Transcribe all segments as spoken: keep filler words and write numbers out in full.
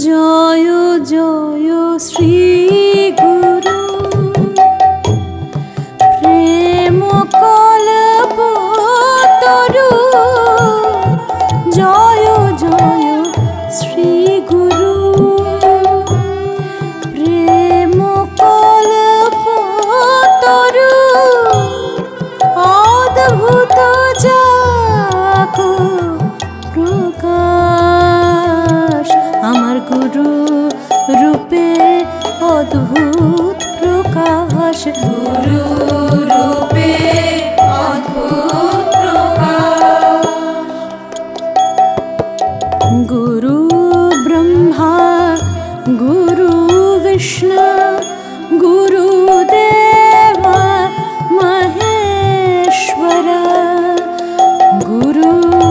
জয় জয় শ্রী গুরু প্রেম কল্পতরু জয় জয় শ্রী গুরু প্রেম কল্পতরু অদ্ভুত যাকো প্রকাশ আমার গুরু রূপে অদ্ভুত প্রকাশ গুরু রূপে অদ্ভুত প্রকাশ গুরু ব্রহ্মা গুরু বিষ্ণু গুরু দেব মহেশ্বর গুরু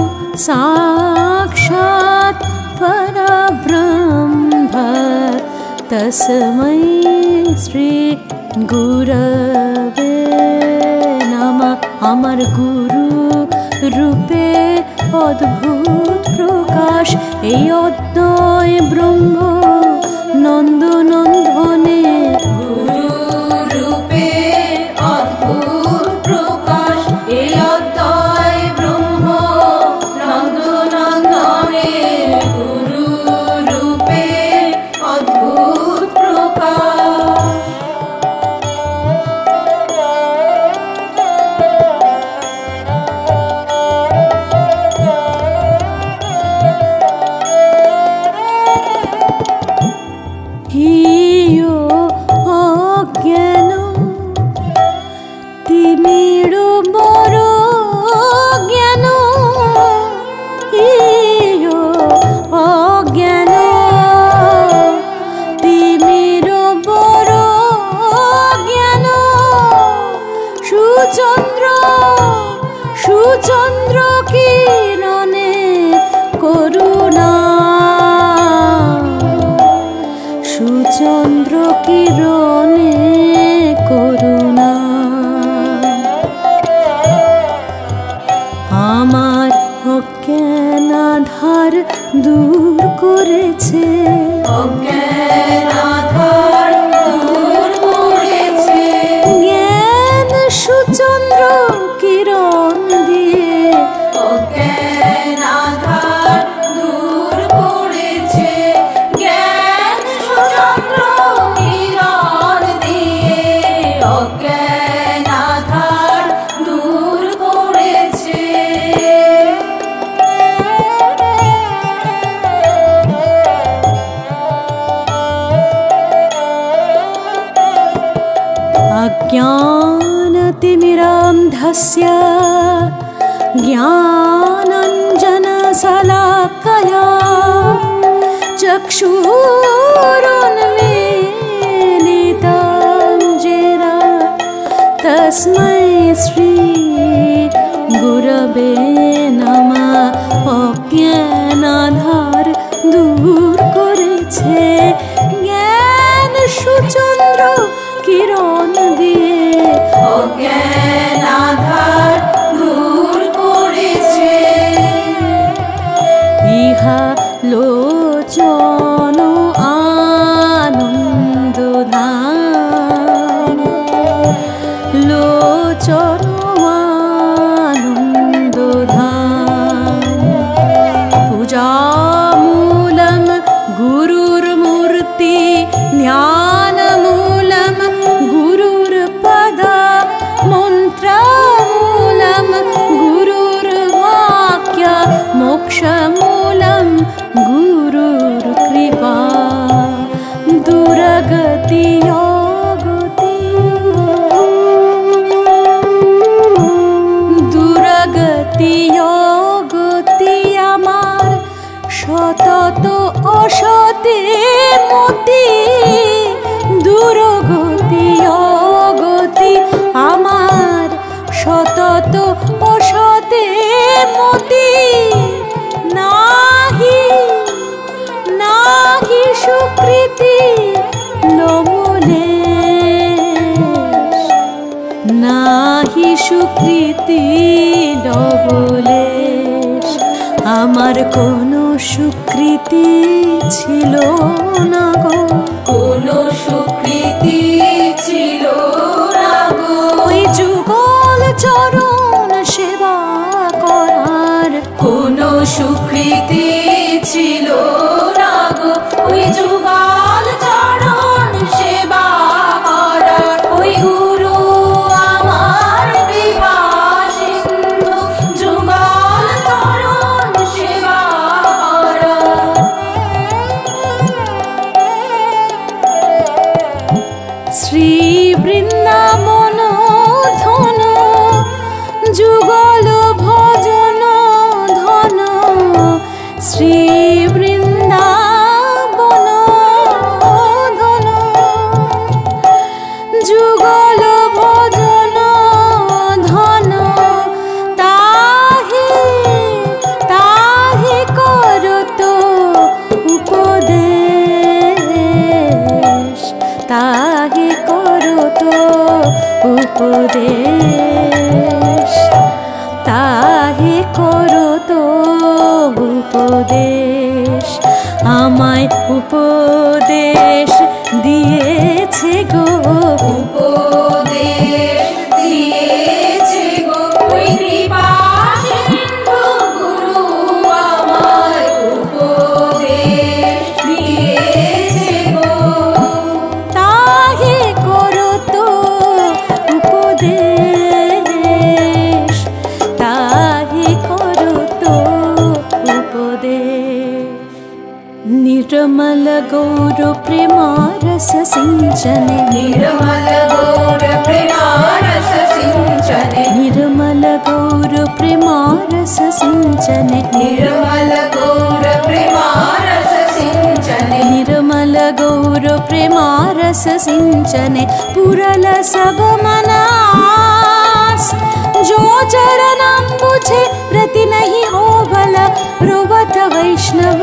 साक्षात् परब्रह्म तस्मै श्री गुरवे नमः আমার গুরু রূপে অদ্ভুত প্রকাশ এই অদ্বয় ব্রহ্ম নন্দনন্দনে গুরু রূপে অদ্ভুত প্রকাশ এই অদ্বয় ব্রহ্ম নন্দনন্দনে গুরু রূপে অদ্ভুত প্রকাশ হিয়ো অজ্ঞান তিমির বড় জ্ঞান হিয়ো অজ্ঞান তিমির বড় জ্ঞান সুচন্দ্র সুচন্দ্র কিরণে করুণা সুচন্দ্র কিরণে করুণা আমার অজ্ঞানাধার দূর করেছে অজ্ঞানাধার দূর করেছে জ্ঞান সুচন্দ্র কিরণ দিয়ে অজ্ঞানাধার দূর করেছে জ্ঞান সুচন্দ্র কিরণ দিয়ে অজ্ঞানাধার দূর করেছে अज्ञानतिमिरान्धस्य ज्ञानाञ्जनशलाकया चक्षुरुन्मीलितं येन तस्मै श्री गुरवे नमः অজ্ঞানাধার দূর করেছে জ্ঞান সুচন্দ্র কিরণ দিয়ে অজ্ঞানাধার দূর করেছে ইহা লোচন আনন্দধাম লোচন আনন্দধাম পূজামূলম গুরুর্মূর্তি ধ্যানমূলম मन्त्रमूलं गुरुर्वाक्य मोक्षमूलं गुरुर्कृपा दुर्गति योगति दुर्गति योगति आमार सतत असते मति दुर्गति योगति আমার সতত অসতে মতি নাহি নাহি সুকৃতি লমূলে নাহি সুকৃতি লবলে আমার কোনো সুকৃতি ছিল না গো, কোনো সুকৃতি ছিল না গো, ওই যুগল চরণ সেবা করার কোনো সুকৃতি ছিল না গো, ওই যুগল চরণ সেবা করার, ওই গুরু আমার কৃপা সিন্ধু যুগল চরণ সেবা করার। শ্রী বৃন্দাবন ধন যুগল ভজন ধন, শ্রী বৃন্দাবন ধন যুগল ভজন ধন, তাহি তাহি করত উপদেশ, তাহি করত উপদেশ, তাহি করত উপদেশ, আমায় উপদেশ দিয়েছে গো, উপদেশ দিয়েছে গো, ওই কৃপা সিন্ধু গুরু আমায় উপদেশ দিয়েছে গো, তাহি করত উপদেশ, তাহি করত উপদেশ। निर्मल गौर प्रेमारस सिंचने, निर्मल गौर प्रेमारस सिंचने, निर्मल गौर प्रेमारस सिंचने, निर्मल गौर प्रेमारस सिंचने, निर्मल गौर प्रेमारस सिंचने, पुरल सब मनास, जो चरणम बुझे रति नहीं हो भला, रोवत वैष्णव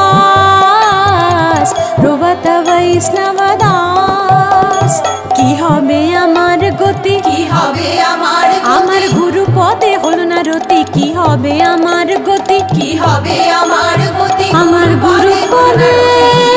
दास, रोवत वैष्णव दास। কি হবে আমার গতি, কি হবে আমার আমার গতি, গুরু পদে হলো না রতি, কি হবে আমার গতি, কি হবে আমার গতি, আমার গুরু পদে